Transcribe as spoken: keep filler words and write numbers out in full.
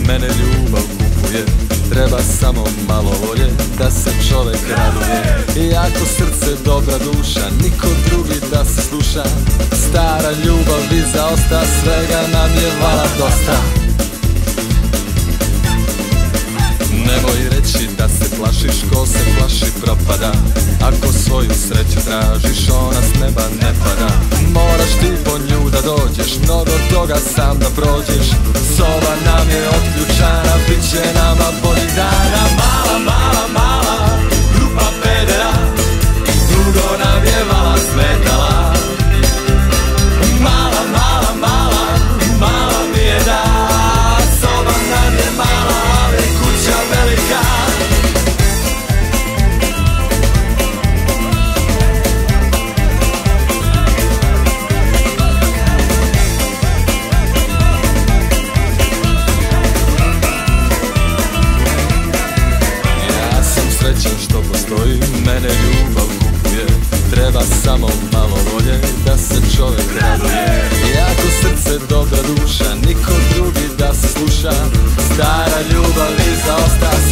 Mene ljubav kupuje, treba samo malo volje da se čovek raduje. Jako srce, dobra duša, niko drugi da se sluša. Stara ljubav i zaosta, svega nam je vala dosta. Nemoj reći da se plašiš, ko se plaši propada. Ako svoju sreću tražiš, ona s neba ne pada. Moraš ti po nju da dođeš, mnogo toga sam da prođeš. Soba nam je otključana, bit će nama boljih dana. Mala, mala, mala, grupa pedera, dugo nam je vala smetala. Mala, mala, mala, mala mi je da. Soba nam je mala, ali kuća velika. Što postoji, mene ljubav kupuje. Treba samo malo volje da se čovek raduje. Jako srce, dobra duša, niko drugi da se sluša. Stara ljubav i zaosta,